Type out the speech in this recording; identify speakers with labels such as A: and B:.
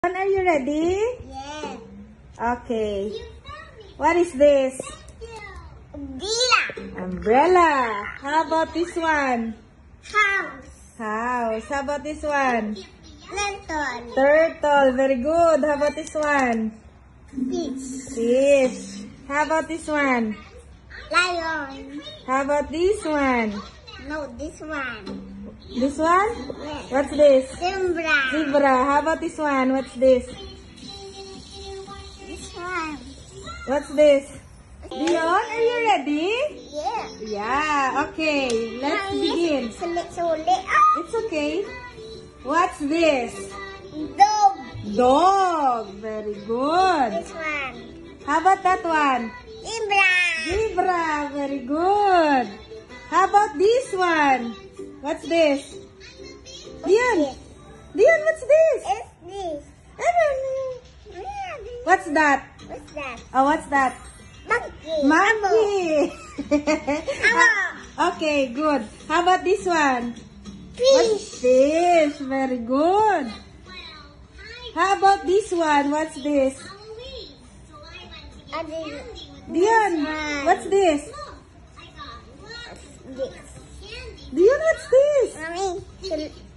A: Are you ready?
B: Yes.
A: Okay. What is this?
B: Umbrella.
A: Umbrella. How about this one?
B: House.
A: House. How about this one?
B: Lantern.
A: Turtle. Very good. How about this one?
B: Fish.
A: Fish. How about this one?
B: Lion.
A: How about this one?
B: No, this one.
A: This one?
B: Yes.
A: What's this?
B: Zebra.
A: Zebra. How about this one? What's this?
B: This one.
A: What's this? Dion, are you ready?
B: Yeah.
A: Yeah. Okay. Let's begin.
B: Sulit-sulit.
A: It's okay. What's this?
B: Dog.
A: Dog. Very good.
B: This one.
A: How about that one?
B: Zebra.
A: Zebra. Very good. How about this one? What's this? Dion. Dion, what's this?
B: It's this.
A: I don't know. What's that?
B: What's that?
A: Oh, what's that?
B: Monkey.
A: Monkey. Okay, good. How about this one? What's
B: Fish.
A: fish? Very good. How about this one? What's this? Dion, what's this?
B: This.
A: Dion, what's this?
B: Mommy.